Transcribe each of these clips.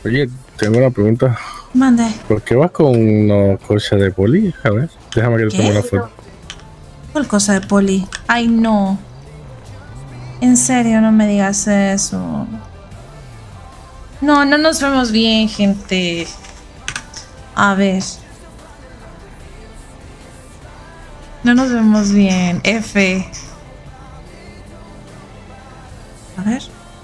Oye, tengo una pregunta. Mande. ¿Por qué vas con una cosa de poli? A ver, déjame que te tome una foto. ¿Cuál cosa de poli? Ay, no. En serio, no me digas eso. No, no nos vemos bien, gente. A ver. No nos vemos bien. F. A ver.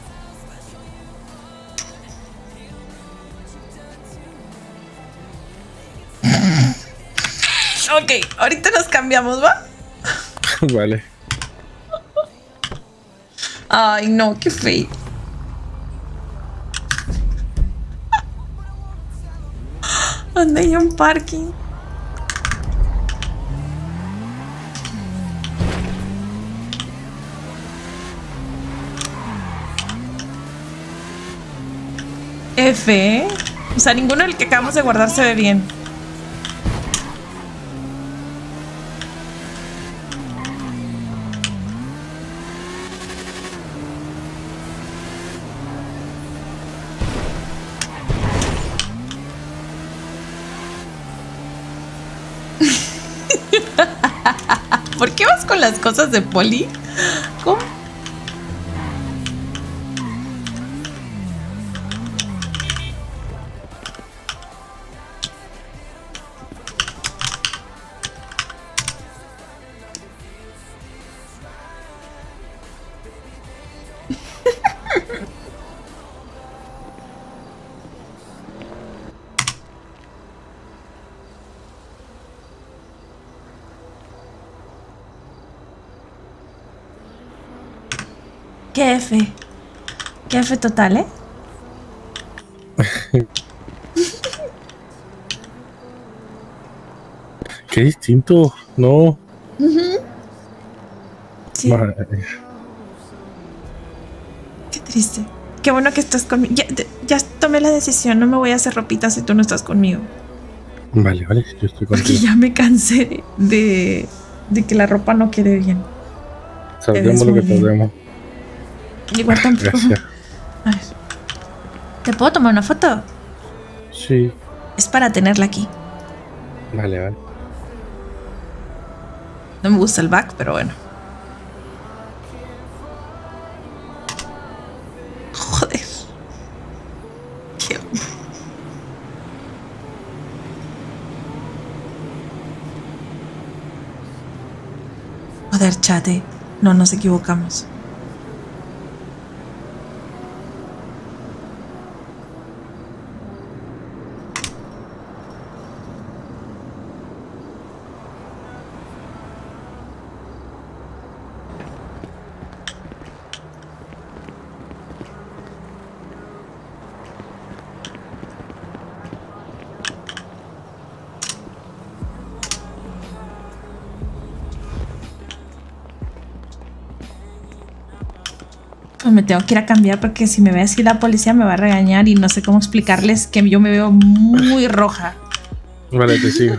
Ok, ahorita nos cambiamos, ¿va? Vale. Ay, no, qué feo. ¿Dónde hay un parking? F, ¿eh? O sea, ninguno del que acabamos de guardar se ve bien. ¿Por qué vas con las cosas de poli? ¿Cómo? ¿Qué F? ¿Qué F total, eh? Qué distinto, ¿no? Sí. Qué triste. Qué bueno que estás conmigo. Ya tomé la decisión. No me voy a hacer ropita si tú no estás conmigo. Vale, vale, yo estoy contigo. Porque ya me cansé de que la ropa no quede bien. Sabemos lo que podemos. Igual tampoco. Gracias. A ver. ¿Te puedo tomar una foto? Sí. Es para tenerla aquí. Vale, vale. No me gusta el back, pero bueno. Joder. Qué hombre. Joder, chate. No nos equivocamos. Pues me tengo que ir a cambiar porque si me ve así la policía me va a regañar y no sé cómo explicarles que yo me veo muy roja. Vale, te sigo.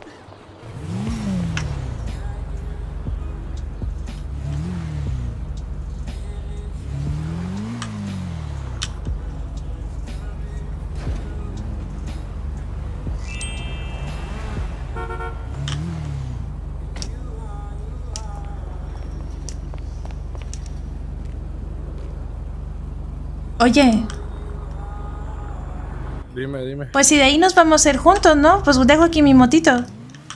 Oye. Dime, dime. Pues si de ahí nos vamos a ir juntos, ¿no? Pues dejo aquí mi motito. Vale,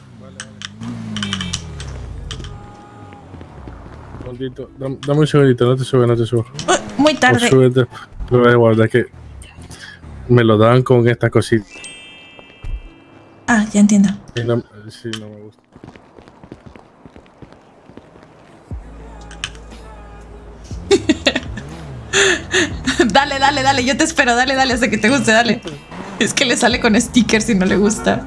vale. Dame un segundito, no te subes, no te subes. Muy tarde. Súbete. Lo voy a guardar, que me lo dan con esta cosita. Ah, ya entiendo. Sí, no me gusta. Dale, yo te espero, dale, hasta que te guste, dale. Es que le sale con stickers y no le gusta.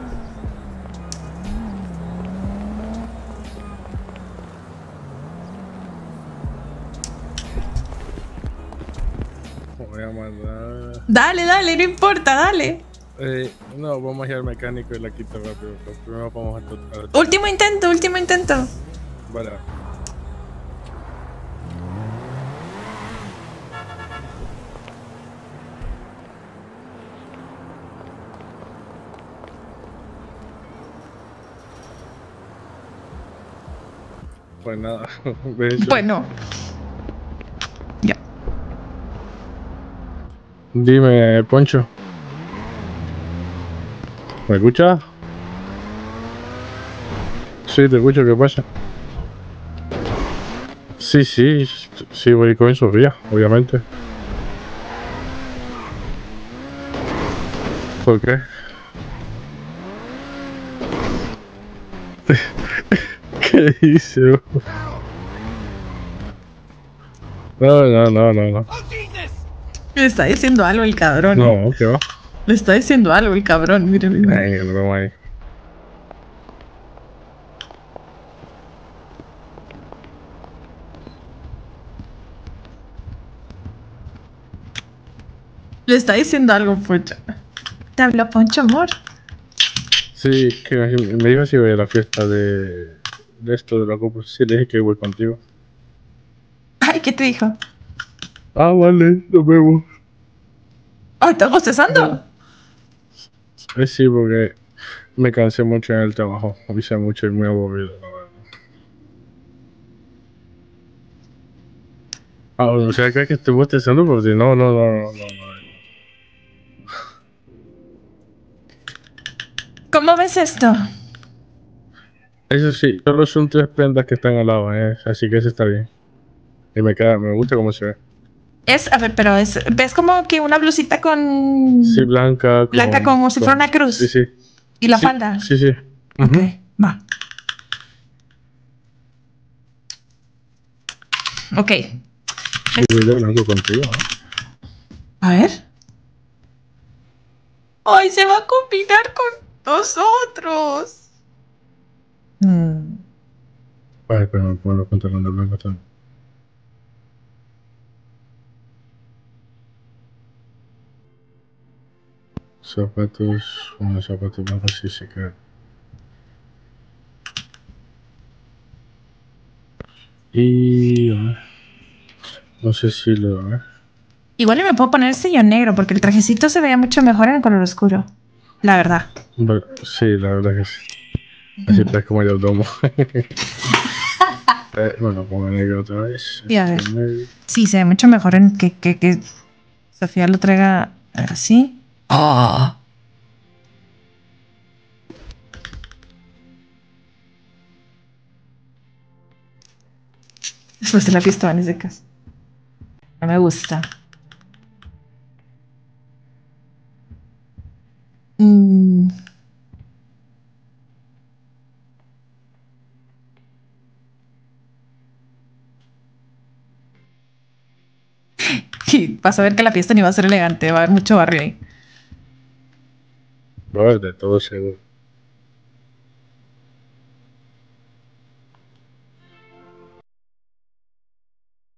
Voy a mandar. Dale, no importa, dale. No, vamos a ir al mecánico y la quito rápido. Primero vamos a... Último intento. Vale. Pues nada. De hecho. Bueno. Ya. Dime, Poncho. ¿Me escuchas? Sí, te escucho, ¿qué pasa? Sí, voy con Sofía, obviamente. ¿Por qué? ¿Qué dice? No. Le está diciendo algo el cabrón. No, ¿qué va? Le está diciendo algo el cabrón, mire. Ay, no hay. Le está diciendo algo, Poncho. ¿Te habló Poncho, amor? Sí, que me dijo si voy a la fiesta de esto de la copa. Sí, le dije que voy contigo. Ay, ¿qué te dijo? Ah, vale, nos vemos. Ay, ¿estás bostezando? Sí, porque me cansé mucho en el trabajo. Hice mucho y muy aburrido, la verdad. Ah, o sea, ¿crees que estoy bostezando por ti? No. ¿Cómo ves esto? Eso sí, solo son 3 prendas que están al lado, así que eso está bien. Y me gusta cómo se ve. A ver, pero ¿ves como que una blusita con... Sí, blanca. Blanca como si fuera una cruz? Sí. ¿Y la falda? Sí. Ok, va. Ok. Y voy hablando contigo, ¿no? A ver. ¡Ay, se va a combinar con nosotros! Vale, pero me pongo los pantalones blancos también. Unos zapatos blancos sí se quedan. Y a ver, no sé si lo... Igual y me puedo poner el sello negro porque el trajecito se veía mucho mejor en el color oscuro. La verdad. Sí, la verdad que sí. Así es como yo tomo. Bueno, pongo negro otra vez. Y a ver. Sí, se ve mucho mejor en que Sofía lo traiga así. ¡Oh! Después de la fiesta van de casa. No me gusta. Y vas a ver que la fiesta ni va a ser elegante, va a haber mucho barrio ahí. Bueno, de todo seguro.